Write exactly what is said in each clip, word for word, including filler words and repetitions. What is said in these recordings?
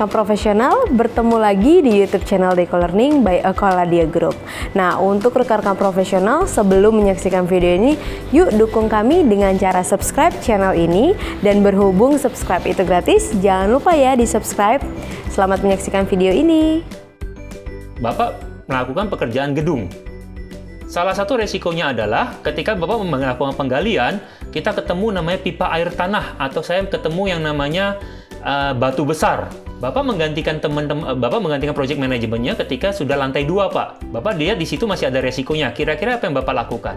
rekan-rekan profesional, bertemu lagi di YouTube channel Deco Learning by Ekoladia Group. Nah, untuk rekan-rekan profesional, sebelum menyaksikan video ini, yuk dukung kami dengan cara subscribe channel ini. Dan berhubung subscribe itu gratis, jangan lupa ya di subscribe. Selamat menyaksikan video ini. Bapak melakukan pekerjaan gedung. Salah satu resikonya adalah ketika Bapak melakukan penggalian, kita ketemu namanya pipa air tanah, atau saya ketemu yang namanya uh, batu besar. Bapak menggantikan teman-teman, Bapak menggantikan project manajemennya ketika sudah lantai dua, Pak. Bapak lihat di situ masih ada resikonya. Kira-kira apa yang Bapak lakukan?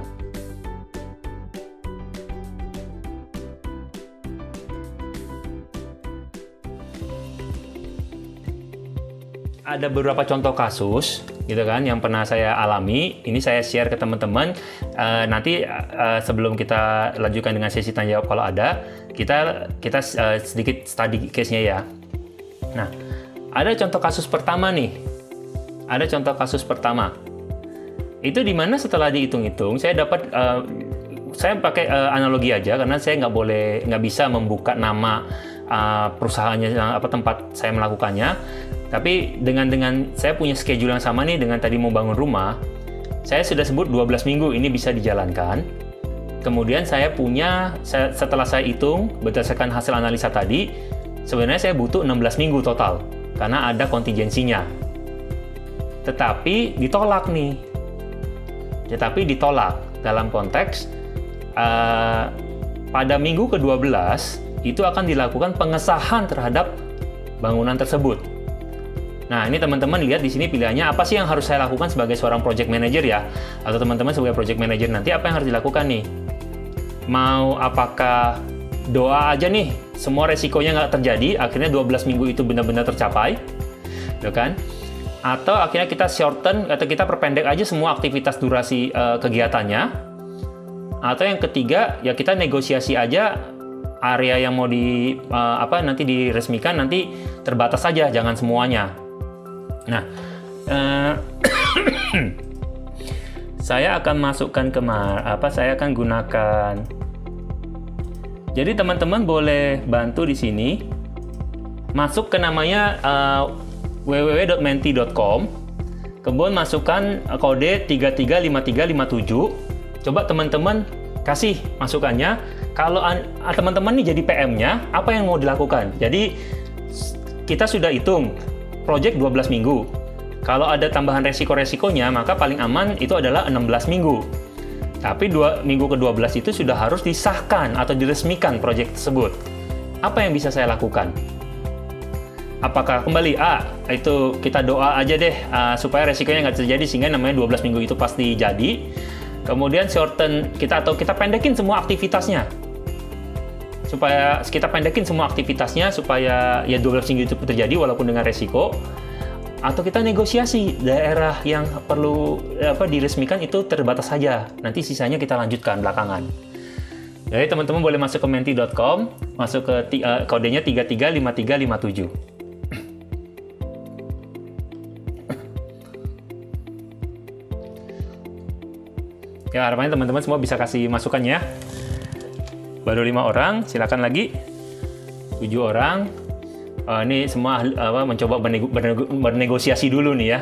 Ada beberapa contoh kasus, gitu kan, yang pernah saya alami. Ini saya share ke teman-teman. Uh, nanti uh, sebelum kita lanjutkan dengan sesi tanya jawab kalau ada, kita kita uh, sedikit study case-nya ya. Nah, ada contoh kasus pertama nih. Ada contoh kasus pertama. Itu dimana setelah dihitung-hitung, saya dapat, uh, saya pakai uh, analogi aja karena saya nggak boleh, nggak bisa membuka nama uh, perusahaannya, apa tempat saya melakukannya. Tapi dengan dengan saya punya schedule yang sama nih dengan tadi mau bangun rumah, saya sudah sebut dua belas minggu ini bisa dijalankan. Kemudian saya punya, saya, setelah saya hitung berdasarkan hasil analisa tadi, sebenarnya saya butuh enam belas minggu total karena ada kontingensinya. Tetapi ditolak nih. Tetapi ditolak dalam konteks uh, pada minggu ke dua belas itu akan dilakukan pengesahan terhadap bangunan tersebut. Nah, ini teman-teman lihat di sini pilihannya apa sih yang harus saya lakukan sebagai seorang project manager ya, atau teman-teman sebagai project manager nanti apa yang harus dilakukan nih? Mau apakah doa aja nih, semua resikonya nggak terjadi, akhirnya dua belas minggu itu benar-benar tercapai, gitu kan? Atau akhirnya kita shorten atau kita perpendek aja semua aktivitas durasi uh, kegiatannya? Atau yang ketiga ya kita negosiasi aja area yang mau di uh, apa nanti diresmikan nanti terbatas saja, jangan semuanya. Nah, uh, saya akan masukkan ke apa? Saya akan gunakan. Jadi teman-teman boleh bantu di sini, masuk ke namanya uh, w w w dot menti dot com, kemudian masukkan kode tiga tiga lima tiga lima tujuh. Coba teman-teman kasih masukannya. Kalau teman-teman nih jadi P M-nya, apa yang mau dilakukan? Jadi kita sudah hitung project dua belas minggu. Kalau ada tambahan resiko-resikonya, maka paling aman itu adalah enam belas minggu. Tapi dua, minggu ke dua belas itu sudah harus disahkan atau diresmikan project tersebut. Apa yang bisa saya lakukan? Apakah kembali, ah, itu kita doa aja deh uh, supaya resikonya nggak terjadi sehingga namanya dua belas minggu itu pasti jadi. Kemudian shorten kita atau kita pendekin semua aktivitasnya. Supaya kita pendekin semua aktivitasnya supaya ya dua belas minggu itu terjadi walaupun dengan resiko, atau kita negosiasi daerah yang perlu apa diresmikan itu terbatas saja, nanti sisanya kita lanjutkan belakangan. Jadi teman-teman boleh masuk ke menti dot com, masuk ke uh, kodenya tiga tiga lima tiga lima tujuh. Ya, harapannya teman-teman semua bisa kasih masukannya. Baru lima orang, silakan lagi. Tujuh orang. Uh, ini semua apa, mencoba bernego, bernego, bernegosiasi dulu nih ya.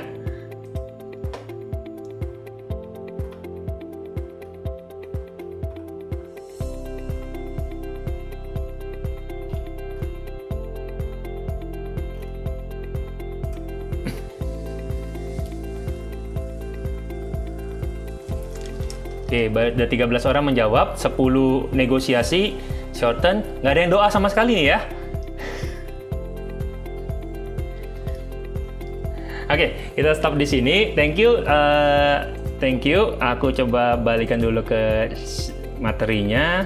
Oke, ada tiga belas orang menjawab, sepuluh negosiasi, shorten, nggak ada yang doa sama sekali nih ya. Oke, kita stop di sini. Thank you, uh, thank you. Aku coba balikan dulu ke materinya.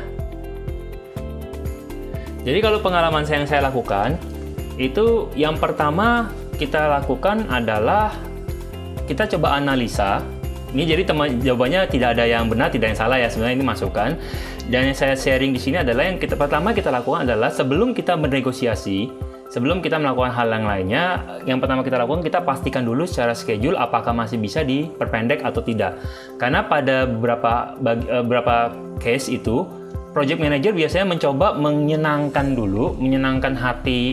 Jadi kalau pengalaman saya yang saya lakukan, itu yang pertama kita lakukan adalah kita coba analisa. Ini jadi teman jawabannya tidak ada yang benar, tidak yang salah ya, sebenarnya ini masukan. Dan yang saya sharing di sini adalah yang kita pertama kita lakukan adalah sebelum kita bernegosiasi, sebelum kita melakukan hal yang lainnya, yang pertama kita lakukan kita pastikan dulu secara schedule apakah masih bisa diperpendek atau tidak. Karena pada beberapa bagi, beberapa case itu project manager biasanya mencoba menyenangkan dulu, menyenangkan hati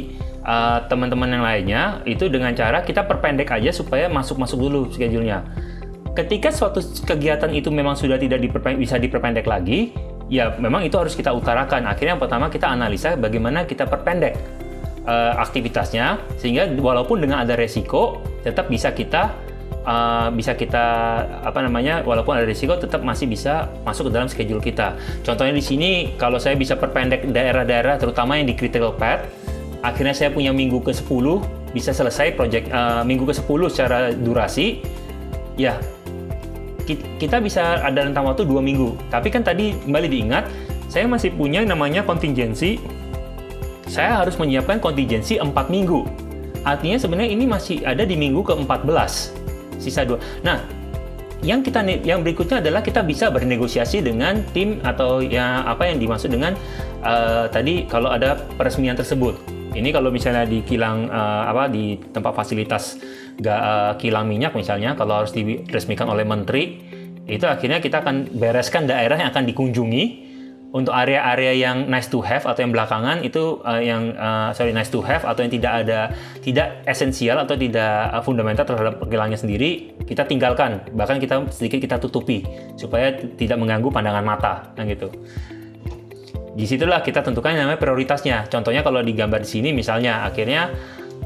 teman-teman uh, yang lainnya itu dengan cara kita perpendek aja supaya masuk-masuk dulu schedule-nya. Ketika suatu kegiatan itu memang sudah tidak diperpendek, bisa diperpendek lagi, ya memang itu harus kita utarakan. Akhirnya yang pertama kita analisa bagaimana kita perpendek uh, aktivitasnya sehingga walaupun dengan ada resiko tetap bisa kita uh, bisa kita apa namanya walaupun ada risiko tetap masih bisa masuk ke dalam schedule kita. Contohnya di sini kalau saya bisa perpendek daerah-daerah terutama yang di critical path, akhirnya saya punya minggu ke sepuluh bisa selesai project uh, minggu ke sepuluh secara durasi. Ya, kita bisa ada rentang waktu dua minggu. Tapi kan tadi kembali diingat, saya masih punya namanya kontingensi. Saya harus menyiapkan kontingensi empat minggu. Artinya sebenarnya ini masih ada di minggu ke empat belas. Sisa dua. Nah, yang kita yang berikutnya adalah kita bisa bernegosiasi dengan tim atau ya apa yang dimaksud dengan uh, tadi kalau ada peresmian tersebut. Ini kalau misalnya di kilang uh, apa di tempat fasilitas ga, uh, kilang minyak misalnya, kalau harus diresmikan oleh menteri, itu akhirnya kita akan bereskan daerah yang akan dikunjungi. Untuk area-area yang nice to have atau yang belakangan itu uh, yang uh, sorry nice to have atau yang tidak ada tidak esensial atau tidak uh, fundamental terhadap kilangnya sendiri, kita tinggalkan, bahkan kita sedikit kita tutupi supaya tidak mengganggu pandangan mata, kan gitu. Disitulah kita tentukan yang namanya prioritasnya. Contohnya kalau digambar di sini misalnya, akhirnya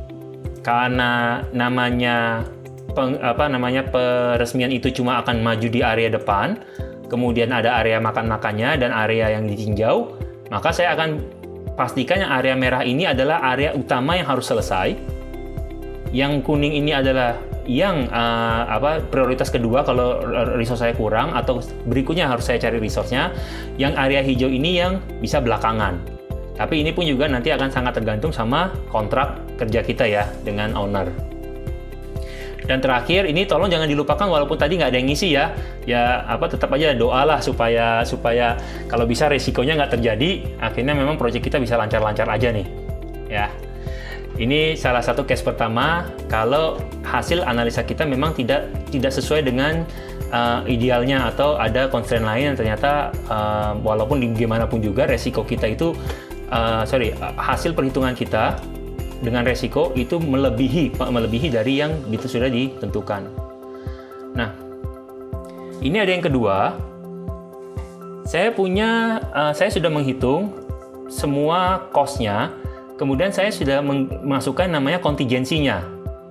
karena namanya peng, apa namanya peresmian itu cuma akan maju di area depan, kemudian ada area makan-makannya dan area yang ditinjau, maka saya akan pastikan yang area merah ini adalah area utama yang harus selesai. Yang kuning ini adalah yang uh, apa prioritas kedua kalau resource saya kurang atau berikutnya harus saya cari resource-nya. Yang area hijau ini yang bisa belakangan. Tapi ini pun juga nanti akan sangat tergantung sama kontrak kerja kita ya dengan owner. Dan terakhir, ini tolong jangan dilupakan walaupun tadi nggak ada yang ngisi ya. Ya apa tetap aja doalah supaya supaya kalau bisa resikonya nggak terjadi. Akhirnya memang proyek kita bisa lancar-lancar aja nih. Ya. Ini salah satu case pertama kalau hasil analisa kita memang tidak tidak sesuai dengan uh, idealnya atau ada constraint lain yang ternyata uh, walaupun bagaimanapun juga resiko kita itu uh, sorry hasil perhitungan kita dengan resiko itu melebihi melebihi dari yang itu sudah ditentukan. Nah, ini ada yang kedua. Saya punya, uh, saya sudah menghitung semua cost-nya. Kemudian saya sudah memasukkan namanya kontingensinya.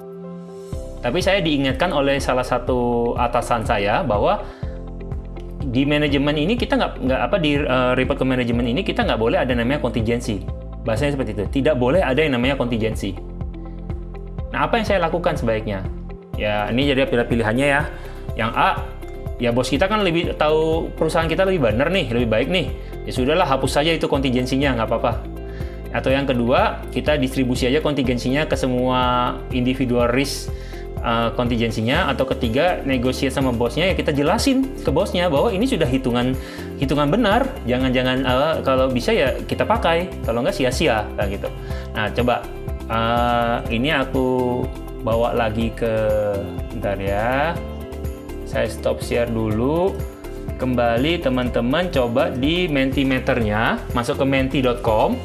Tapi saya diingatkan oleh salah satu atasan saya bahwa di manajemen ini kita nggak nggak apa di uh, report ke manajemen ini kita nggak boleh ada namanya kontingensi. Bahasanya seperti itu. Tidak boleh ada yang namanya kontingensi. Nah, apa yang saya lakukan sebaiknya? Ya, ini jadi pilihannya ya. Yang A, ya bos kita kan lebih tahu perusahaan kita lebih benar nih, lebih baik nih. Ya sudahlah, hapus saja itu kontingensinya, nggak apa-apa. Atau yang kedua, kita distribusi aja kontingensinya ke semua individual risk uh, kontingensinya. Atau ketiga, negosiasi sama bosnya, ya kita jelasin ke bosnya bahwa ini sudah hitungan hitungan benar, jangan-jangan uh, kalau bisa ya kita pakai, kalau nggak sia-sia kayak gitu. Nah coba uh, ini aku bawa lagi ke bentar ya, saya stop share dulu, kembali teman-teman coba di Mentimeternya, masuk ke menti dot com,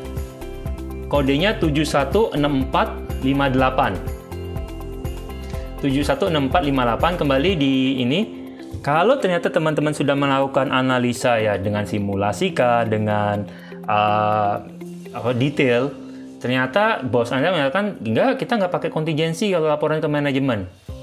kodenya tujuh satu enam empat lima delapan tujuh satu enam empat lima delapan. Kembali di ini, kalau ternyata teman-teman sudah melakukan analisa ya dengan simulasi kah, dengan uh, apa, detail, ternyata bos Anda mengatakan enggak, kita nggak pakai kontingensi kalau laporan ke manajemen.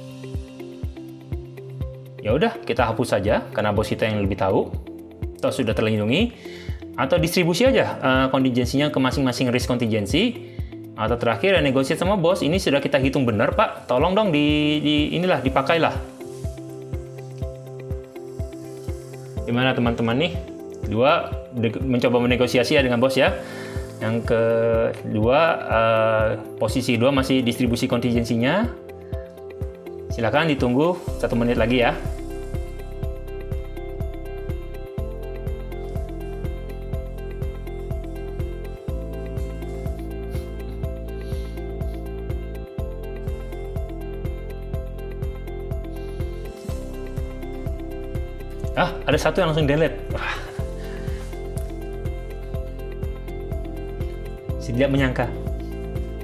Ya udah, kita hapus saja karena bos kita yang lebih tahu, atau sudah terlindungi, atau distribusi aja uh, kontingensinya ke masing-masing risk kontingensi. Atau terakhir ya negosiasi sama bos, ini sudah kita hitung benar Pak, tolong dong di, di inilah dipakailah. Gimana teman-teman nih? Dua, mencoba menegosiasi ya dengan bos ya. Yang kedua, uh, posisi dua masih distribusi kontingensinya. Silakan ditunggu satu menit lagi ya. Ah, ada satu yang langsung delete. Wah. Tidak menyangka.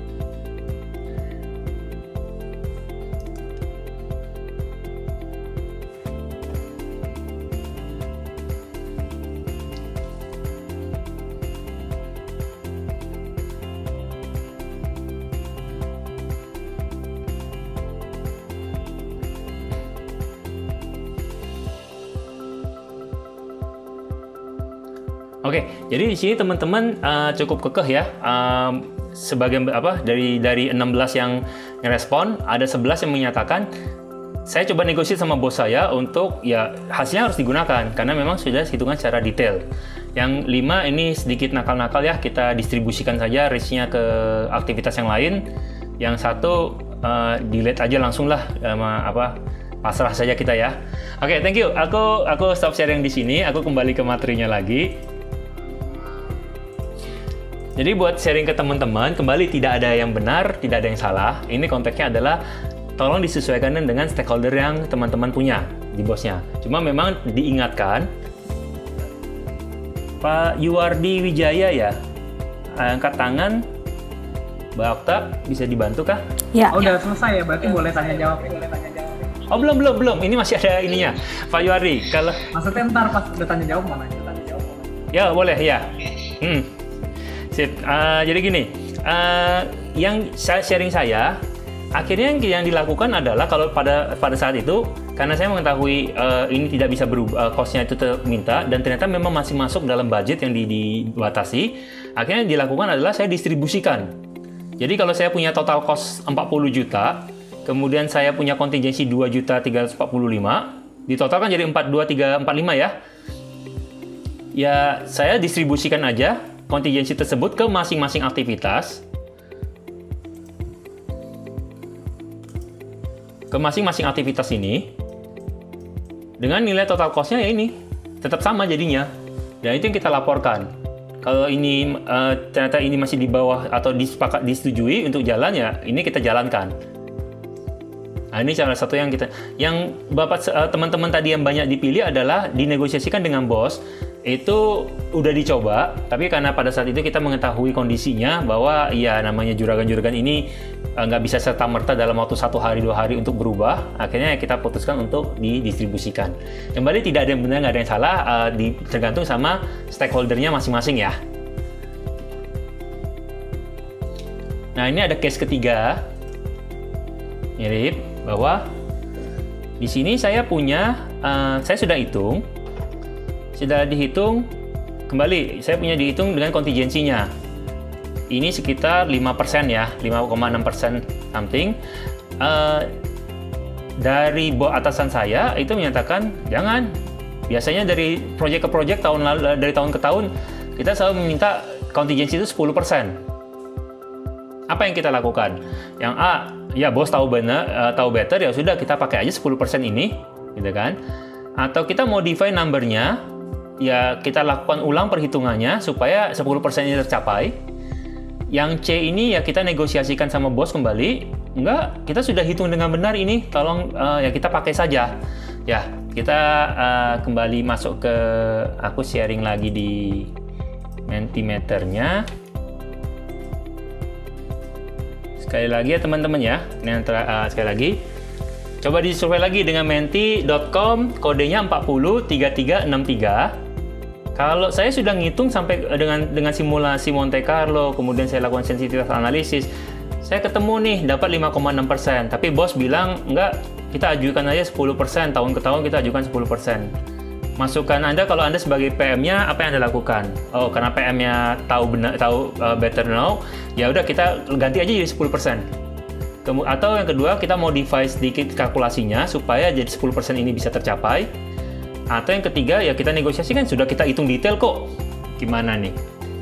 Oke, jadi di sini teman-teman uh, cukup kekeh ya. Um, sebagian apa dari dari enam belas yang ngerespon, ada sebelas yang menyatakan saya coba negosiasi sama bos saya untuk ya hasilnya harus digunakan karena memang sudah hitungan secara detail. Yang lima ini sedikit nakal-nakal ya, kita distribusikan saja risknya ke aktivitas yang lain. Yang satu uh, delete aja langsung lah, sama apa pasrah saja kita ya. Oke, okay, thank you. Aku aku stop sharing di sini. Aku kembali ke materinya lagi. Jadi buat sharing ke teman-teman, kembali tidak ada yang benar, tidak ada yang salah. Ini konteksnya adalah tolong disesuaikan dengan stakeholder yang teman-teman punya di bosnya. Cuma memang diingatkan, Pak Yuwardi Wijaya ya, angkat tangan. Mbak Okta, bisa dibantu kah? Ya. Oh, udah selesai ya, berarti boleh tanya jawab. Oh belum belum belum, ini masih ada ininya, Pak Yuwardi. Kalau maksudnya ntar pas udah tanya jawab mana? Tanya jawab mana? Ya boleh ya. Hmm. Sip. Uh, jadi gini, uh, yang saya sharing saya, akhirnya yang, yang dilakukan adalah kalau pada pada saat itu, karena saya mengetahui uh, ini tidak bisa berubah, uh, cost-nya itu minta, dan ternyata memang masih masuk dalam budget yang di, dibatasi, akhirnya yang dilakukan adalah saya distribusikan. Jadi kalau saya punya total cost empat puluh juta, kemudian saya punya kontingensi dua juta tiga ratus empat puluh lima, di total kan jadi empat dua tiga empat lima ya. Ya, saya distribusikan aja kontingensi tersebut ke masing-masing aktivitas. Ke masing-masing aktivitas ini. Dengan nilai total cost-nya ya ini. Tetap sama jadinya. Dan itu yang kita laporkan. Kalau ini uh, ternyata ini masih di bawah atau disepakat disetujui untuk jalan ya, ini kita jalankan. Nah, ini salah satu yang kita, yang Bapak uh, teman-teman tadi yang banyak dipilih adalah dinegosiasikan dengan bos. Itu udah dicoba, tapi karena pada saat itu kita mengetahui kondisinya bahwa ya namanya juragan-juragan ini nggak uh, bisa serta-merta dalam waktu satu hari dua hari untuk berubah, akhirnya kita putuskan untuk didistribusikan. Kembali tidak ada yang benar, nggak ada yang salah, uh, di, tergantung sama stakeholdernya masing-masing ya. Nah, ini ada case ketiga, mirip bahwa di sini saya punya, uh, saya sudah hitung. Sudah dihitung, kembali saya punya dihitung dengan kontingensinya. Ini sekitar lima persen ya, lima koma enam persen something. Uh, dari bawah atasan saya itu menyatakan jangan. Biasanya dari proyek ke proyek tahun lalu, dari tahun ke tahun kita selalu meminta kontingensi itu sepuluh persen. Apa yang kita lakukan? Yang A, ya bos tahu benar, uh, tahu better, ya sudah kita pakai aja sepuluh persen ini, gitu kan? Atau kita modify numbernya, ya kita lakukan ulang perhitungannya supaya sepuluh persen ini tercapai. Yang C ini ya kita negosiasikan sama bos kembali. Enggak, kita sudah hitung dengan benar ini, tolong uh, ya kita pakai saja. Ya, kita uh, kembali masuk ke, aku sharing lagi di Mentimeternya. Sekali lagi ya teman-teman ya, ini uh, sekali lagi. Coba disurvey lagi dengan menti dot com, kodenya empat nol tiga tiga enam tiga. Kalau saya sudah ngitung sampai dengan dengan simulasi Monte Carlo, kemudian saya lakukan sensitivitas analisis, saya ketemu nih dapat lima koma enam persen. Tapi bos bilang, enggak, kita ajukan aja sepuluh persen, tahun ke tahun kita ajukan sepuluh persen. Masukan Anda kalau Anda sebagai P M-nya, apa yang Anda lakukan? Oh, karena P M-nya tahu benar, tahu uh, better now, ya udah kita ganti aja jadi sepuluh persen. Atau yang kedua, kita modify sedikit kalkulasinya supaya jadi sepuluh persen ini bisa tercapai. Atau yang ketiga, ya kita negosiasikan, sudah kita hitung detail kok. Gimana nih?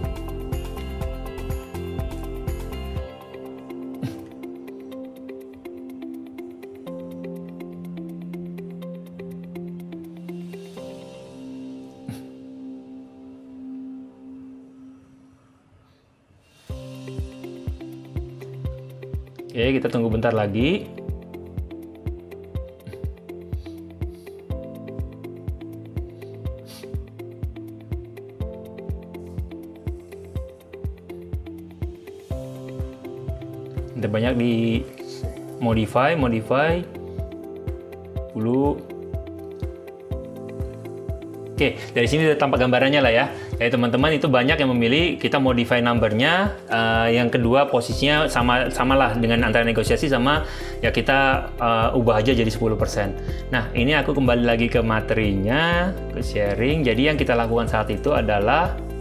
Oke, kita tunggu bentar lagi. Ada banyak di modify, modify dulu. Oke, dari sini sudah tampak gambarannya lah ya. Jadi teman-teman itu banyak yang memilih kita modify numbernya. Uh, yang kedua posisinya sama samalah dengan antara negosiasi sama ya kita uh, ubah aja jadi sepuluh persen. Nah, ini aku kembali lagi ke materinya, ke sharing. Jadi yang kita lakukan saat itu adalah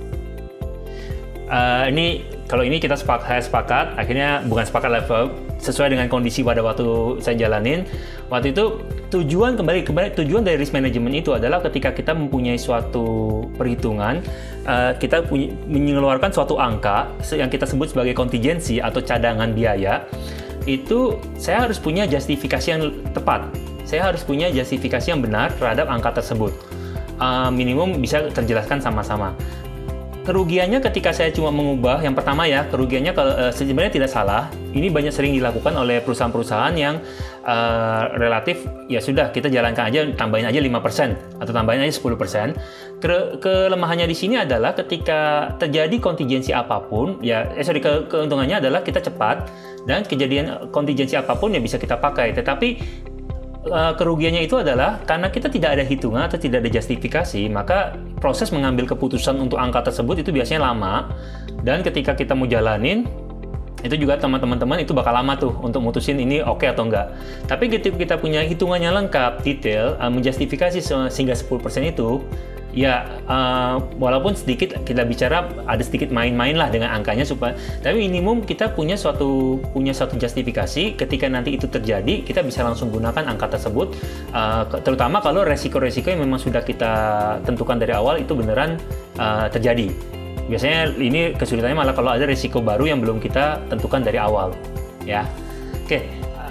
uh, ini kalau ini kita sepakat, saya sepakat, akhirnya bukan sepakat level sesuai dengan kondisi pada waktu saya jalanin. Waktu itu tujuan kembali kembali tujuan dari risk management itu adalah ketika kita mempunyai suatu perhitungan, uh, kita punya, mengeluarkan suatu angka yang kita sebut sebagai kontingensi atau cadangan biaya. Itu saya harus punya justifikasi yang tepat. Saya harus punya justifikasi yang benar terhadap angka tersebut. Uh, minimum bisa terjelaskan sama-sama. Kerugiannya ketika saya cuma mengubah, yang pertama ya, kerugiannya kalau uh, sebenarnya tidak salah. Ini banyak sering dilakukan oleh perusahaan-perusahaan yang uh, relatif ya sudah kita jalankan aja, tambahin aja lima persen atau tambahin aja sepuluh persen. Ke kelemahannya di sini adalah ketika terjadi kontingensi apapun, ya eh sorry ke keuntungannya adalah kita cepat dan kejadian kontingensi apapun ya bisa kita pakai. Tetapi Uh, kerugiannya itu adalah karena kita tidak ada hitungan atau tidak ada justifikasi, maka proses mengambil keputusan untuk angka tersebut itu biasanya lama, dan ketika kita mau jalanin itu juga teman-teman itu bakal lama tuh untuk mutusin ini oke okay atau enggak. Tapi ketika kita punya hitungannya lengkap, detail, uh, menjustifikasi sehingga sepuluh persen itu ya uh, walaupun sedikit kita bicara ada sedikit main-main lah dengan angkanya supaya tapi minimum kita punya suatu punya suatu justifikasi ketika nanti itu terjadi kita bisa langsung gunakan angka tersebut, uh, terutama kalau resiko-resiko yang memang sudah kita tentukan dari awal itu beneran uh, terjadi. Biasanya ini kesulitannya malah kalau ada resiko baru yang belum kita tentukan dari awal ya. Oke,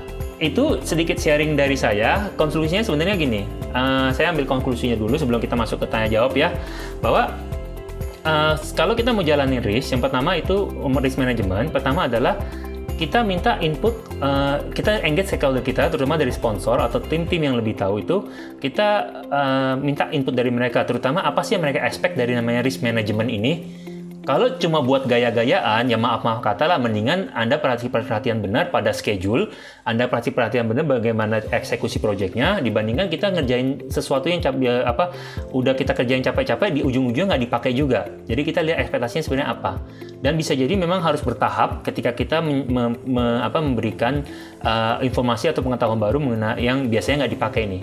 itu sedikit sharing dari saya. Konklusinya sebenarnya gini, uh, saya ambil konklusinya dulu sebelum kita masuk ke tanya jawab ya, bahwa uh, kalau kita mau jalanin risk, yang pertama itu risk management, pertama adalah kita minta input, uh, kita engage stakeholder kita, terutama dari sponsor atau tim-tim yang lebih tahu itu, kita uh, minta input dari mereka, terutama apa sih yang mereka expect dari namanya risk management ini. Kalau cuma buat gaya-gayaan, ya maaf-maaf kata lah, mendingan Anda perhatian-perhatian benar pada schedule, Anda perhatian-perhatian benar bagaimana eksekusi proyeknya, dibandingkan kita ngerjain sesuatu yang cap, ya, apa, udah kita kerjain capek-capek, di ujung-ujung nggak dipakai juga. Jadi kita lihat ekspektasinya sebenarnya apa. Dan bisa jadi memang harus bertahap ketika kita me, me, me, apa, memberikan uh, informasi atau pengetahuan baru mengenai yang biasanya nggak dipakai nih.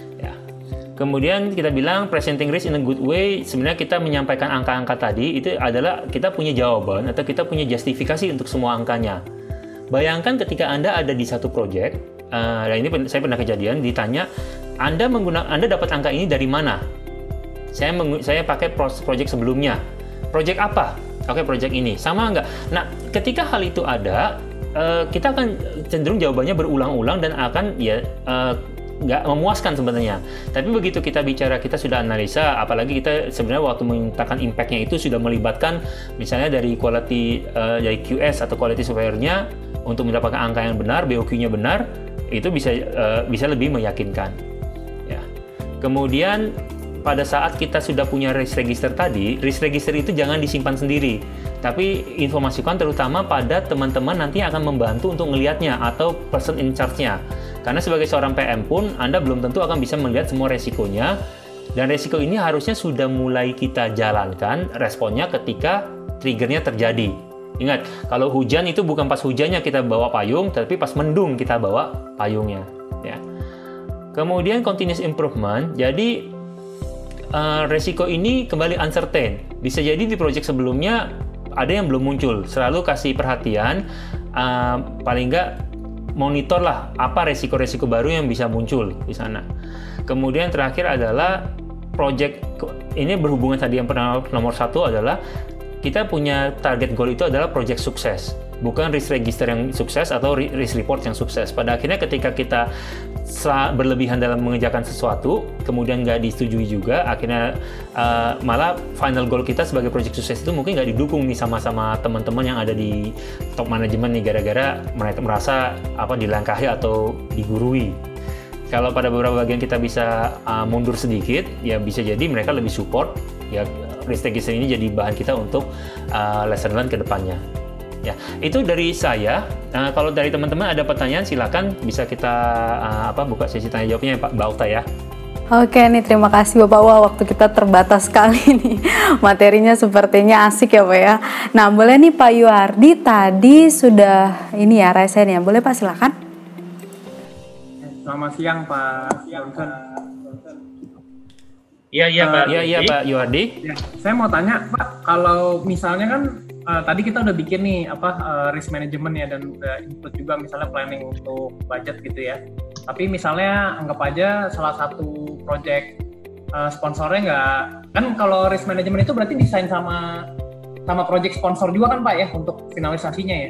Kemudian kita bilang presenting risk in a good way, sebenarnya kita menyampaikan angka-angka tadi itu adalah kita punya jawaban atau kita punya justifikasi untuk semua angkanya. Bayangkan ketika Anda ada di satu proyek, uh, nah ini saya pernah kejadian ditanya, Anda menggunakan Anda dapat angka ini dari mana? Saya meng, saya pakai proyek sebelumnya. Proyek apa? Oke, proyek ini. Sama nggak? Nah, ketika hal itu ada, uh, kita akan cenderung jawabannya berulang-ulang dan akan ya uh, nggak memuaskan sebenarnya. Tapi begitu kita bicara, kita sudah analisa, apalagi kita sebenarnya waktu memintakan impact-nya itu sudah melibatkan misalnya dari quality uh, dari Q S atau quality surveyor-nya untuk mendapatkan angka yang benar, B O Q-nya benar, itu bisa uh, bisa lebih meyakinkan. Ya. Kemudian pada saat kita sudah punya risk register tadi, risk register itu jangan disimpan sendiri, tapi informasikan terutama pada teman-teman nanti yang akan membantu untuk melihatnya atau person in charge-nya. Karena sebagai seorang P M pun, Anda belum tentu akan bisa melihat semua resikonya, dan resiko ini harusnya sudah mulai kita jalankan responnya ketika triggernya terjadi. Ingat, kalau hujan itu bukan pas hujannya kita bawa payung, tapi pas mendung kita bawa payungnya. Ya. Kemudian continuous improvement, jadi Uh, resiko ini kembali uncertain. Bisa jadi di proyek sebelumnya ada yang belum muncul. Selalu kasih perhatian, uh, paling nggak monitor lah apa resiko-resiko baru yang bisa muncul di sana. Kemudian terakhir adalah proyek ini berhubungan tadi yang pernah nomor satu adalah kita punya target goal itu adalah proyek sukses, bukan risk register yang sukses atau risk report yang sukses. Pada akhirnya ketika kita berlebihan dalam mengerjakan sesuatu, kemudian nggak disetujui juga, akhirnya uh, malah final goal kita sebagai proyek sukses itu mungkin nggak didukung nih sama-sama teman-teman yang ada di top management nih, gara-gara mereka merasa apa dilangkahi atau digurui. Kalau pada beberapa bagian kita bisa uh, mundur sedikit, ya bisa jadi mereka lebih support, ya risk register ini jadi bahan kita untuk uh, lesson learned ke depannya. Ya, itu dari saya. Nah, kalau dari teman-teman ada pertanyaan, silakan bisa kita uh, apa buka sesi tanya jawabnya Pak Bauta ya. Oke nih, terima kasih Bapak. Wah, waktu kita terbatas sekali nih. Materinya sepertinya asik ya Pak ya. Nah, boleh nih Pak Yuardi, tadi sudah ini ya resen ya. Boleh Pak, silakan. Selamat siang Pak Johnson. Iya iya Pak. Iya iya Pak Yuardi. Ya, saya mau tanya Pak, kalau misalnya kan uh, tadi kita udah bikin nih apa uh, risk management ya, dan udah include juga misalnya planning untuk budget gitu ya. Tapi misalnya anggap aja salah satu project uh, sponsornya nggak, kan kalau risk management itu berarti desain sama sama project sponsor juga kan Pak ya untuk finalisasinya ya.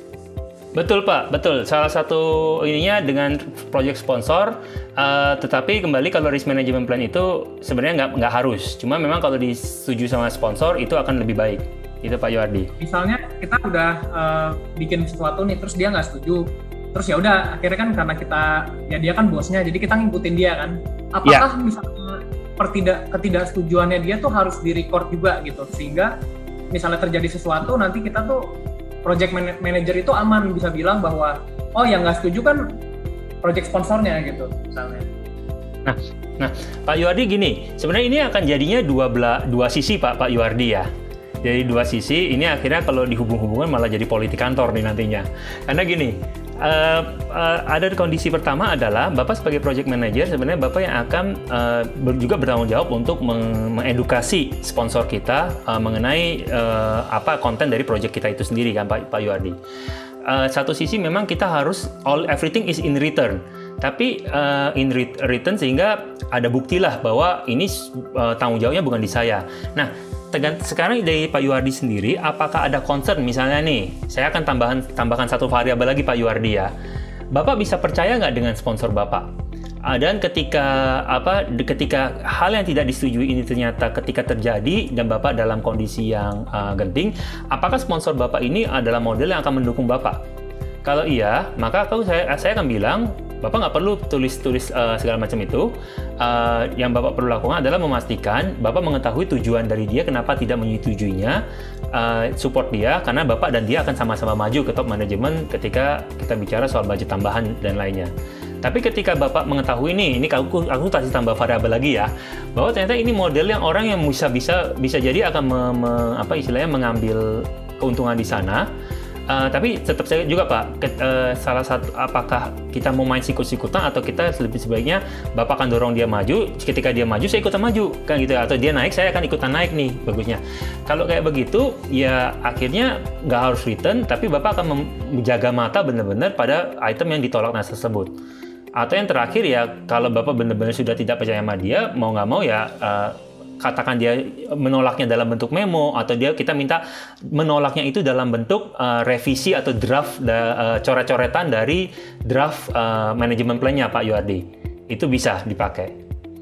Betul Pak, betul. Salah satu ininya dengan project sponsor, uh, tetapi kembali kalau risk management plan itu sebenarnya nggak nggak harus. Cuma memang kalau disetujui sama sponsor itu akan lebih baik. Itu Pak Yuardi. Misalnya kita udah uh, bikin sesuatu nih, terus dia nggak setuju, terus ya udah akhirnya kan karena kita ya dia kan bosnya, jadi kita ngikutin dia kan. Apakah ya. misalnya pertidak ketidaksetujuannya dia tuh harus direcord juga gitu, sehingga misalnya terjadi sesuatu nanti kita tuh project manager itu aman bisa bilang bahwa oh yang nggak setuju kan project sponsornya gitu misalnya. Nah, nah Pak Yuardi gini, sebenarnya ini akan jadinya dua bela, dua sisi Pak Pak Yuardi ya. Jadi dua sisi ini akhirnya kalau dihubung-hubungkan malah jadi politik kantor nih nantinya. Karena gini, uh, uh, ada kondisi pertama adalah Bapak sebagai project manager sebenarnya Bapak yang akan uh, ber, juga bertanggung jawab untuk meng mengedukasi sponsor kita uh, mengenai uh, apa konten dari project kita itu sendiri kan Pak Pak Yuardi. Uh, satu sisi memang kita harus all everything is in return, tapi uh, in re return sehingga ada buktilah bahwa ini uh, tanggung jawabnya bukan di saya. Nah, sekarang dari Pak Yuardi sendiri, apakah ada concern misalnya nih, saya akan tambahkan tambahkan satu variabel lagi Pak Yuardi ya. Bapak bisa percaya nggak dengan sponsor Bapak? Dan ketika apa, ketika hal yang tidak disetujui ini ternyata ketika terjadi dan Bapak dalam kondisi yang uh, genting, apakah sponsor Bapak ini adalah model yang akan mendukung Bapak? Kalau iya, maka aku saya saya akan bilang Bapak nggak perlu tulis-tulis uh, segala macam itu. Uh, yang Bapak perlu lakukan adalah memastikan Bapak mengetahui tujuan dari dia, kenapa tidak menyetujuinya, uh, support dia, karena Bapak dan dia akan sama-sama maju ke top manajemen ketika kita bicara soal budget tambahan dan lainnya. Tapi ketika Bapak mengetahui nih, ini aku aku kasih tambah variabel lagi ya, bahwa ternyata ini model yang orang yang bisa bisa bisa jadi akan me, me, apa istilahnya mengambil keuntungan di sana. Uh, tapi tetap saya juga Pak, ke, uh, salah satu apakah kita mau main sikut-sikutan atau kita lebih sebaiknya Bapak akan dorong dia maju, ketika dia maju saya ikutan maju kan gitu, atau dia naik saya akan ikutan naik nih bagusnya. Kalau kayak begitu ya akhirnya nggak harus return, tapi Bapak akan menjaga mata benar-benar pada item yang ditolak nas tersebut. Atau yang terakhir ya, kalau Bapak benar-benar sudah tidak percaya sama dia, mau nggak mau ya uh, katakan dia menolaknya dalam bentuk memo, atau dia kita minta menolaknya itu dalam bentuk uh, revisi atau draft da, uh, coret-coretan dari draft uh, manajemen plan-nya Pak Yuardi. Itu bisa dipakai.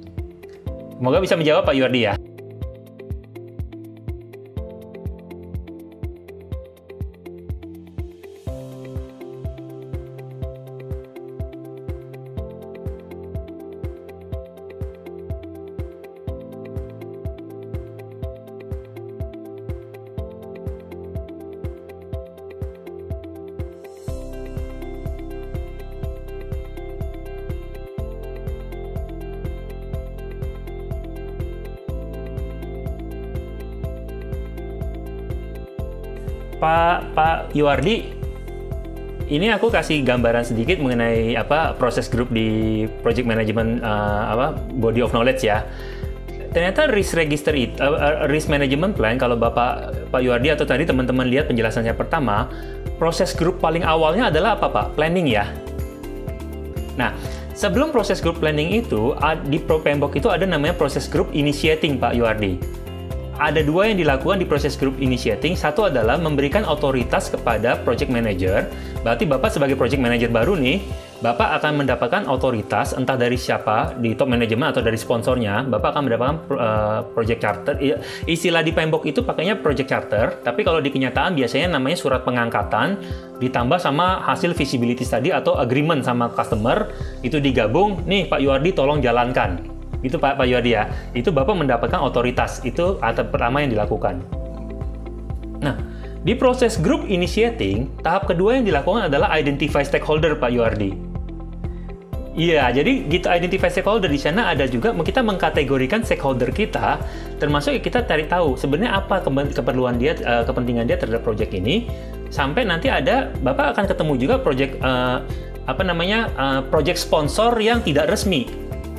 Semoga bisa menjawab Pak Yuardi ya. Pak Pak Yuardi, ini aku kasih gambaran sedikit mengenai apa proses grup di project management uh, apa body of knowledge ya. Ternyata risk register itu, uh, risk management plan, kalau Bapak Pak Yuardi atau tadi teman-teman lihat penjelasannya pertama, proses grup paling awalnya adalah apa Pak? Planning ya. Nah, sebelum proses grup planning itu di PMBOK itu ada namanya proses grup initiating Pak Yuardi. Ada dua yang dilakukan di proses group initiating. Satu adalah memberikan otoritas kepada project manager. Berarti Bapak sebagai project manager baru nih, Bapak akan mendapatkan otoritas entah dari siapa, di top manajemen atau dari sponsornya. Bapak akan mendapatkan uh, project charter. Istilah di PMBOK itu pakainya project charter, tapi kalau di kenyataan biasanya namanya surat pengangkatan ditambah sama hasil visibility study atau agreement sama customer, itu digabung. Nih Pak Yuardi tolong jalankan. Itu Pak Pak Yuardi ya, itu Bapak mendapatkan otoritas, itu atap pertama yang dilakukan. Nah, di proses group initiating, tahap kedua yang dilakukan adalah identify stakeholder Pak Yuardi. Iya, jadi gitu identify stakeholder di sana ada juga kita mengkategorikan stakeholder kita, termasuk kita cari tahu sebenarnya apa keperluan dia, kepentingan dia terhadap project ini, sampai nanti ada Bapak akan ketemu juga project uh, apa namanya uh, project sponsor yang tidak resmi.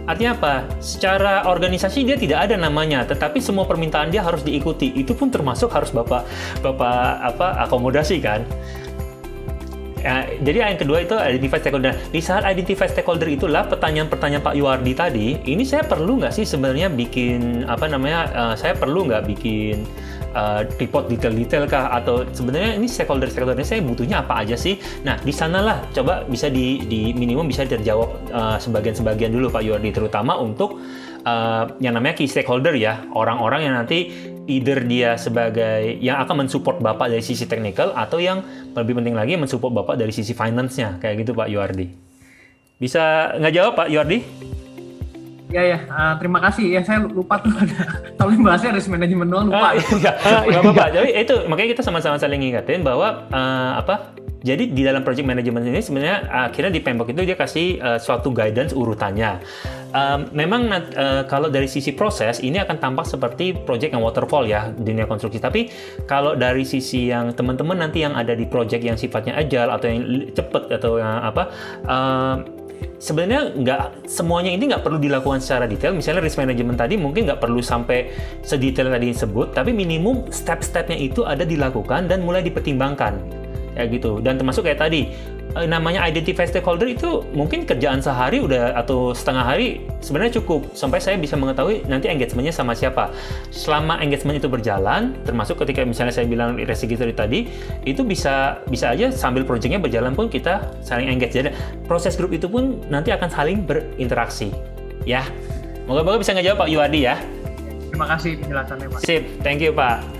Artinya apa? Secara organisasi dia tidak ada namanya, tetapi semua permintaan dia harus diikuti. Itu pun termasuk harus Bapak Bapak apa akomodasi kan? Ya, jadi yang kedua itu identify stakeholder. Di saat identify stakeholder itulah pertanyaan-pertanyaan Pak Yuardi tadi, ini saya perlu nggak sih sebenarnya bikin apa namanya? Uh, saya perlu nggak bikin uh, report detail-detail kah? Atau sebenarnya ini stakeholder-stakeholdernya saya butuhnya apa aja sih? Nah, di sanalah coba bisa di, di minimum bisa terjawab uh, sebagian-sebagian dulu Pak Yuardi, terutama untuk uh, yang namanya key stakeholder ya, orang-orang yang nanti either dia sebagai yang akan mensupport Bapak dari sisi technical atau yang lebih penting lagi mensupport Bapak dari sisi finance-nya, kayak gitu Pak Yuardi. Bisa nggak jawab Pak Yuardi? Ya ya, uh, terima kasih. Ya saya lupa tuh ada. Tapi bahasnya risk management doang lupa. Ah, iya, nggak apa-apa. Jadi itu makanya kita sama-sama saling ngingetin bahwa uh, apa? Jadi di dalam project management ini sebenarnya akhirnya di Pembok itu dia kasih uh, suatu guidance urutannya. Um, memang uh, kalau dari sisi proses ini akan tampak seperti project yang waterfall ya dunia konstruksi. Tapi kalau dari sisi yang teman-teman nanti yang ada di project yang sifatnya agile atau yang cepat atau yang apa, uh, sebenarnya nggak semuanya ini nggak perlu dilakukan secara detail. Misalnya risk management tadi mungkin nggak perlu sampai sedetail tadi disebut, tapi minimum step-stepnya itu ada dilakukan dan mulai dipertimbangkan. Ya gitu. Dan termasuk kayak tadi namanya identify stakeholder itu mungkin kerjaan sehari udah atau setengah hari sebenarnya cukup sampai saya bisa mengetahui nanti engagementnya sama siapa. Selama engagement itu berjalan, termasuk ketika misalnya saya bilang register tadi, itu bisa bisa aja sambil projectnya berjalan pun kita saling engage. Jadi proses grup itu pun nanti akan saling berinteraksi. Ya, moga-moga bisa ngejawab Pak Yuardi ya. Terima kasih penjelasannya Pak. Sip, thank you Pak.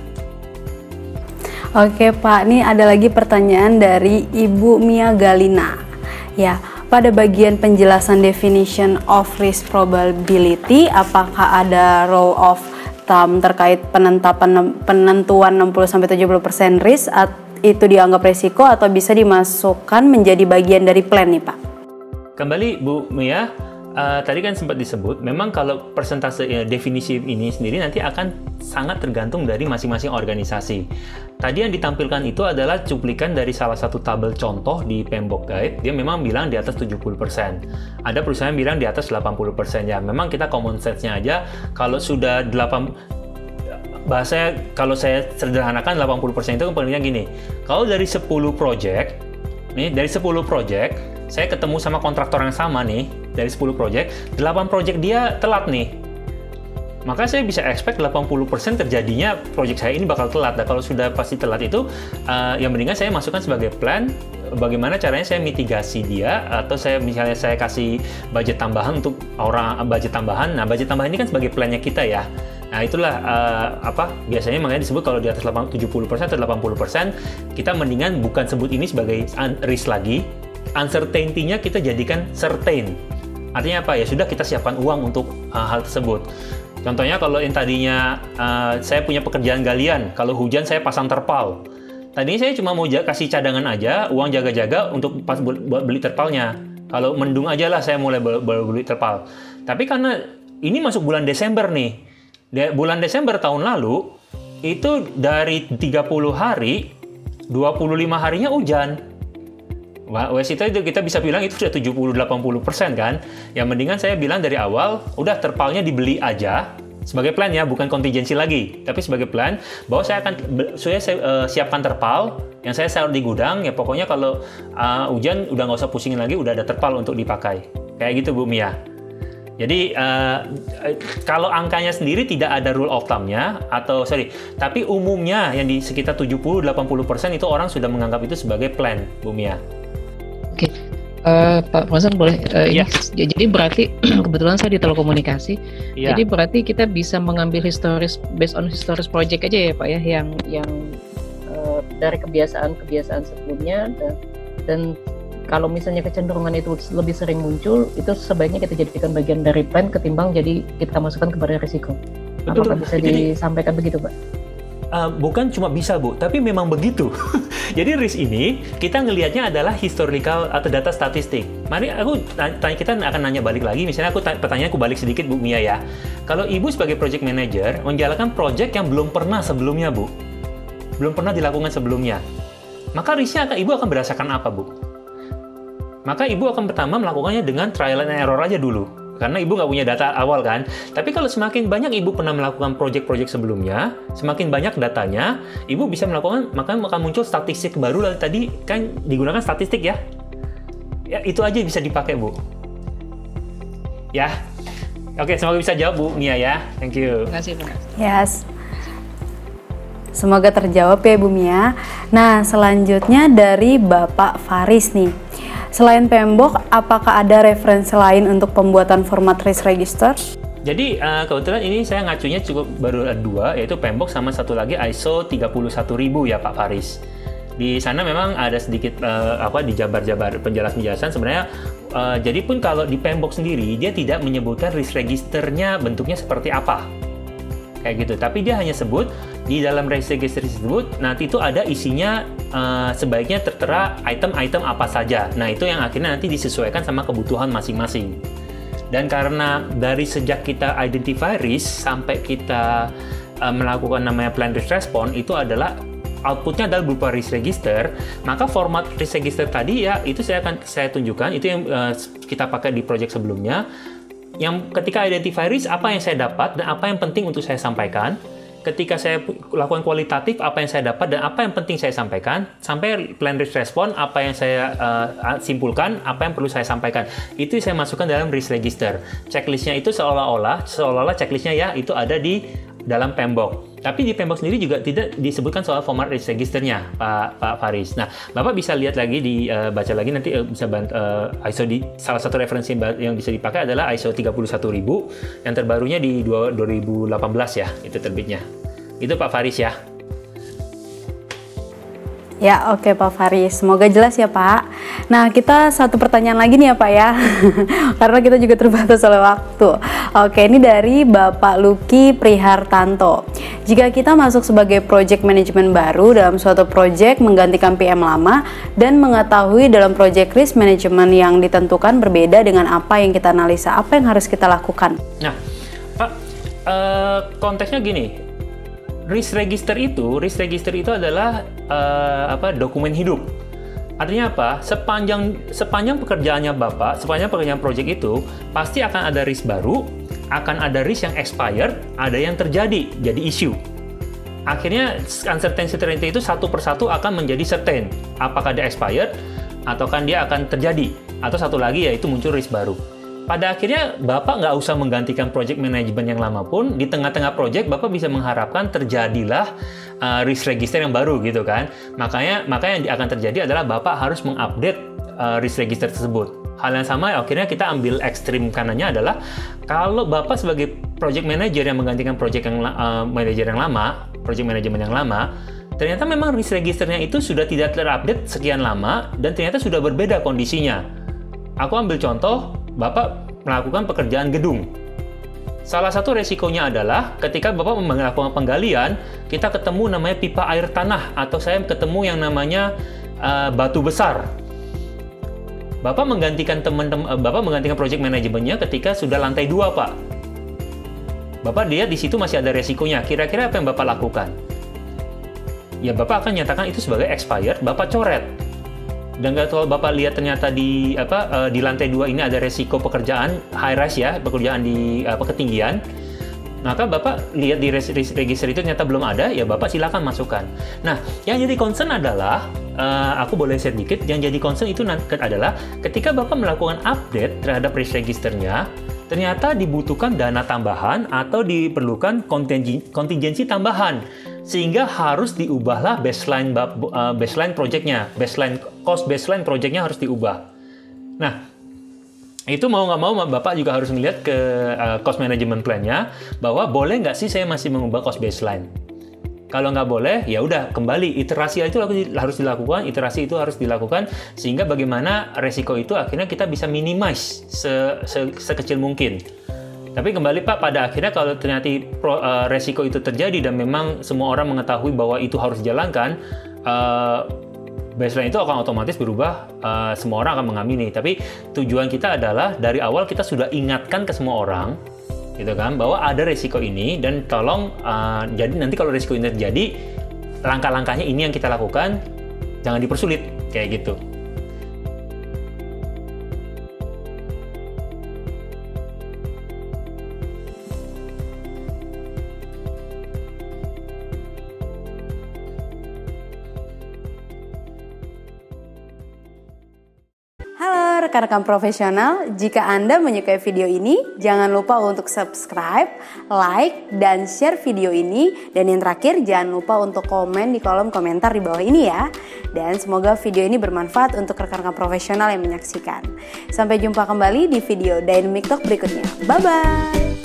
Oke Pak, ini ada lagi pertanyaan dari Ibu Mia Galina. Ya, pada bagian penjelasan definition of risk probability, apakah ada rule of thumb terkait penetapan penentuan enam puluh sampai tujuh puluh persen risk itu dianggap resiko atau bisa dimasukkan menjadi bagian dari plan nih Pak? Kembali Bu Mia, uh, tadi kan sempat disebut, memang kalau persentase uh, definisi ini sendiri nanti akan sangat tergantung dari masing-masing organisasi. Tadi yang ditampilkan itu adalah cuplikan dari salah satu tabel contoh di Pembok Guide. Dia memang bilang di atas tujuh puluh persen. Ada perusahaan yang bilang di atas delapan puluh persen. Ya, memang kita common sense-nya aja kalau sudah delapan bahasanya kalau saya sederhanakan delapan puluh persen itu kan palingnya gini. Kalau dari sepuluh project, nih dari sepuluh project, saya ketemu sama kontraktor yang sama nih, dari sepuluh project, delapan project dia telat nih. Maka saya bisa expect delapan puluh persen terjadinya project saya ini bakal telat. Dan kalau sudah pasti telat itu, uh, yang mendingan saya masukkan sebagai plan bagaimana caranya saya mitigasi dia, atau saya misalnya saya kasih budget tambahan untuk orang budget tambahan. Nah, budget tambahan ini kan sebagai plannya kita ya. Nah, itulah uh, apa biasanya makanya disebut kalau di atas tujuh puluh persen atau delapan puluh persen, kita mendingan bukan sebut ini sebagai risk lagi. Uncertainty-nya kita jadikan certain. Artinya apa? Ya sudah kita siapkan uang untuk uh, hal tersebut. Contohnya kalau yang tadinya uh, saya punya pekerjaan galian, kalau hujan saya pasang terpal. Tadinya saya cuma mau kasih cadangan aja, uang jaga-jaga untuk pas buat beli terpalnya. Kalau mendung aja lah saya mulai beli terpal. Tapi karena ini masuk bulan Desember nih, De bulan Desember tahun lalu, itu dari tiga puluh hari, dua puluh lima harinya hujan. Wah, wes itu kita bisa bilang itu sudah tujuh puluh sampai delapan puluh persen kan. Yang mendingan saya bilang dari awal, udah terpalnya dibeli aja sebagai plan ya, bukan kontingensi lagi, tapi sebagai plan bahwa saya akan saya uh, siapkan terpal yang saya taruh di gudang ya, pokoknya kalau uh, hujan udah nggak usah pusingin lagi, udah ada terpal untuk dipakai. Kayak gitu Bu Mia. Jadi uh, kalau angkanya sendiri tidak ada rule of thumb-nya atau sorry, tapi umumnya yang di sekitar tujuh puluh sampai delapan puluh persen itu orang sudah menganggap itu sebagai plan, Bu Mia. Oke, uh, Pak Profesor boleh? Uh, ya. Ini, jadi berarti kebetulan saya di telekomunikasi, ya. Jadi berarti kita bisa mengambil historis based on historis project aja ya Pak ya, yang yang uh, dari kebiasaan-kebiasaan sebelumnya dan, dan kalau misalnya kecenderungan itu lebih sering muncul, itu sebaiknya kita jadikan bagian dari plan ketimbang jadi kita masukkan kepada risiko. Betul. Apakah bisa Jadi, disampaikan begitu Pak? Uh, bukan cuma bisa Bu, tapi memang begitu. Jadi risk ini kita ngelihatnya adalah historical atau data statistik. Mari aku tanya, kita akan nanya balik lagi. Misalnya aku pertanyaan aku balik sedikit Bu Mia ya. Kalau Ibu sebagai project manager menjalankan project yang belum pernah sebelumnya Bu, belum pernah dilakukan sebelumnya, maka risknya akan Ibu akan berdasarkan apa Bu? Maka Ibu akan pertama melakukannya dengan trial and error aja dulu. karena ibu nggak punya data awal kan. Tapi kalau semakin banyak ibu pernah melakukan proyek-proyek sebelumnya, semakin banyak datanya, ibu bisa melakukan, maka akan muncul statistik baru. Lalu tadi kan digunakan statistik ya. Ya itu aja bisa dipakai Bu. Ya. Oke, semoga bisa jawab Bu Mia ya. Thank you. Terima kasih Bu. Yes. Semoga terjawab ya Bu Mia. Nah, selanjutnya dari Bapak Faris nih. Selain Pembok, apakah ada referensi lain untuk pembuatan format risk register? Jadi uh, kebetulan ini saya ngacunya cukup baru ada dua, yaitu Pembok sama satu lagi I S O tiga puluh satu ribu ya Pak Faris. Di sana memang ada sedikit uh, apa di jabar-jabar penjelasan-penjelasan sebenarnya. Uh, jadi pun kalau di Pembok sendiri dia tidak menyebutkan risk registernya bentuknya seperti apa. Kayak gitu, tapi dia hanya sebut di dalam risk register tersebut nanti itu ada isinya uh, sebaiknya tertera item-item apa saja. Nah itu yang akhirnya nanti disesuaikan sama kebutuhan masing-masing. Dan karena dari sejak kita identify risk sampai kita uh, melakukan namanya plan risk response itu adalah outputnya adalah berupa risk register, maka format risk register tadi ya itu saya akan saya tunjukkan itu yang uh, kita pakai di project sebelumnya. Yang ketika identify risk, apa yang saya dapat dan apa yang penting untuk saya sampaikan. Ketika saya lakukan kualitatif, apa yang saya dapat dan apa yang penting saya sampaikan. Sampai plan risk response, apa yang saya uh, simpulkan, apa yang perlu saya sampaikan. Itu saya masukkan dalam risk register. Checklistnya itu seolah-olah, seolah-olah checklistnya ya itu ada di dalam Pembok. Tapi di Pembok sendiri juga tidak disebutkan soal format risk registernya, Pak Pak Faris. Nah, Bapak bisa lihat lagi di uh, baca lagi nanti uh, bisa bantu, uh, I S O di salah satu referensi yang bisa dipakai adalah I S O tiga puluh satu ribu yang terbarunya di dua ribu delapan belas ya, itu terbitnya. Itu Pak Faris ya. Ya, oke Pak Faris. Semoga jelas ya Pak. Nah, kita satu pertanyaan lagi nih ya Pak ya. Karena kita juga terbatas oleh waktu. Oke, ini dari Bapak Luki Prihartanto. Jika kita masuk sebagai project management baru dalam suatu project menggantikan P M lama dan mengetahui dalam project risk management yang ditentukan berbeda dengan apa yang kita analisa, apa yang harus kita lakukan? Nah, Pak, uh, konteksnya gini. Risk register itu, risk register itu adalah uh, apa dokumen hidup. Artinya apa? Sepanjang sepanjang pekerjaannya Bapak, sepanjang pekerjaan project itu pasti akan ada risk baru, akan ada risk yang expired, ada yang terjadi, jadi issue. Akhirnya uncertainty itu satu persatu akan menjadi certain. Apakah dia expired, atau kan dia akan terjadi, atau satu lagi yaitu muncul risk baru. Pada akhirnya Bapak nggak usah menggantikan project management yang lama pun, di tengah-tengah project Bapak bisa mengharapkan terjadilah uh, risk register yang baru gitu kan. Makanya maka yang akan terjadi adalah Bapak harus mengupdate uh, risk register tersebut. Hal yang sama akhirnya kita ambil ekstrim kanannya adalah kalau Bapak sebagai project manager yang menggantikan project yang uh, manager yang lama, project management yang lama, ternyata memang risk registernya itu sudah tidak terupdate sekian lama dan ternyata sudah berbeda kondisinya. Aku ambil contoh, Bapak melakukan pekerjaan gedung. Salah satu resikonya adalah ketika Bapak melakukan penggalian, kita ketemu namanya pipa air tanah atau saya ketemu yang namanya uh, batu besar. Bapak menggantikan teman-teman, uh, Bapak menggantikan project manajemennya ketika sudah lantai dua, Pak. Bapak lihat di situ masih ada resikonya. Kira-kira apa yang Bapak lakukan? Ya Bapak akan nyatakan itu sebagai expired, Bapak coret. Dan kalau Bapak lihat ternyata di apa uh, di lantai dua ini ada resiko pekerjaan high rise ya, pekerjaan di apa ketinggian, maka Bapak lihat di register itu ternyata belum ada, ya Bapak silakan masukkan. Nah, yang jadi concern adalah uh, aku boleh share dikit, yang jadi concern itu adalah ketika Bapak melakukan update terhadap risk registernya, ternyata dibutuhkan dana tambahan atau diperlukan kontingensi tambahan. Sehingga harus diubahlah baseline uh, baseline projectnya, baseline cost baseline projectnya harus diubah. Nah, itu mau nggak mau Bapak juga harus melihat ke uh, cost management plan-nya bahwa boleh nggak sih saya masih mengubah cost baseline. Kalau nggak boleh, ya udah kembali iterasi itu harus dilakukan, iterasi itu harus dilakukan sehingga bagaimana resiko itu akhirnya kita bisa minimize se se sekecil mungkin. Tapi kembali Pak, pada akhirnya kalau ternyata pro, uh, resiko itu terjadi dan memang semua orang mengetahui bahwa itu harus dijalankan, uh, baseline itu akan otomatis berubah, uh, semua orang akan mengamini. Tapi tujuan kita adalah dari awal kita sudah ingatkan ke semua orang, gitu kan, bahwa ada resiko ini dan tolong, uh, jadi nanti kalau resiko ini terjadi, langkah-langkahnya ini yang kita lakukan, jangan dipersulit, kayak gitu. rekan-rekan profesional, jika Anda menyukai video ini, jangan lupa untuk subscribe, like, dan share video ini. Dan yang terakhir, jangan lupa untuk komen di kolom komentar di bawah ini ya. Dan semoga video ini bermanfaat untuk rekan-rekan profesional yang menyaksikan. Sampai jumpa kembali di video Dynamic Talk berikutnya. Bye-bye!